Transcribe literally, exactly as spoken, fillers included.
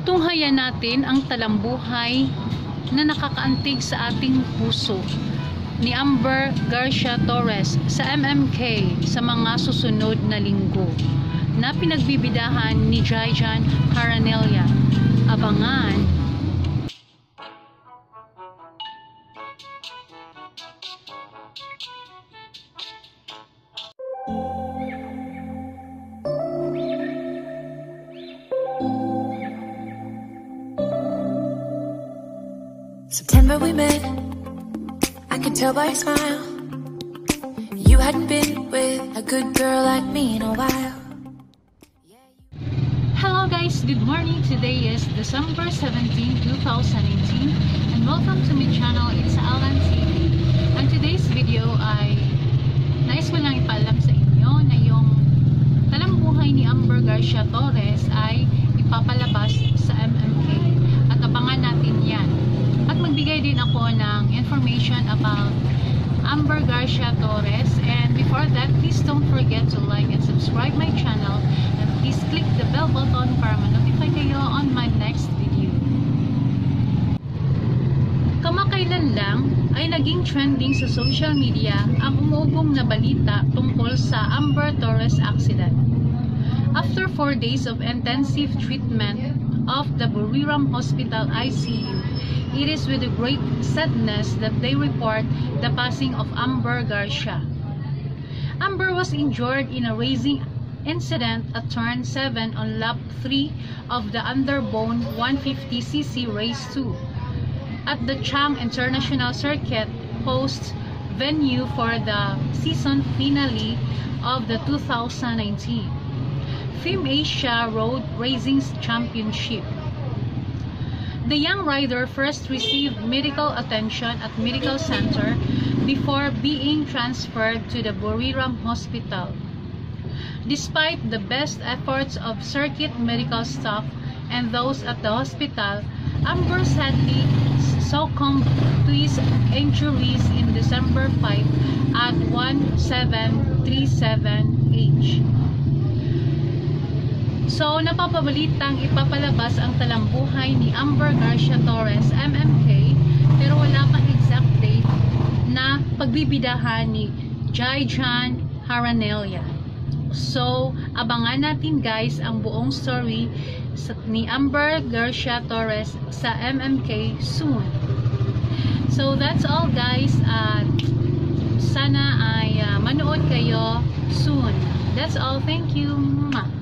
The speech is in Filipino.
Tunghayan natin ang talambuhay na nakakaantig sa ating puso ni Amber Garcia Torres sa M M K sa mga susunod na linggo na pinagbibidahan ni Jaijan Haranilla. Abangan! September we met, I could tell by your smile you hadn't been with a good girl like me in a while. Hello guys, good morning. Today is December seventeenth, two thousand eighteen and welcome to my channel. It's Alan T V. And today's video ay nais ko lang ipaalam sa inyo na yung talambuhay ni Amber Garcia Torres ay ipapalabas sa M M K at abangan natin yan. At magbigay din ako ng information about Amber Garcia Torres. And before that, please don't forget to like and subscribe my channel. And please click the bell button para ma-notify kayo on my next video. Kamakailan lang ay naging trending sa social media ang umugong na balita tungkol sa Amber Torres accident. After four days of intensive treatment of the Buriram Hospital I C U, it is with a great sadness that they report the passing of Amber Garcia. Amber was injured in a racing incident at turn seven on lap three of the Underbone one fifty c c race two at the Chang International Circuit, host venue for the season finale of the two thousand nineteen FIM Asia Road Racing Championship. The young rider first received medical attention at Medical Center before being transferred to the Buriram Hospital. Despite the best efforts of circuit medical staff and those at the hospital, Amber sadly succumbed to his injuries in December fifth at seventeen thirty-seven age. So, napapabalitang ipapalabas ang talambuhay ni Amber Garcia Torres M M K pero wala pang exact date na pagbibidahan ni Jaijan Haranilla. So, abangan natin guys ang buong story ni Amber Garcia Torres sa M M K soon. So, that's all guys. At sana ay uh, manood kayo soon. That's all. Thank you. Mwah.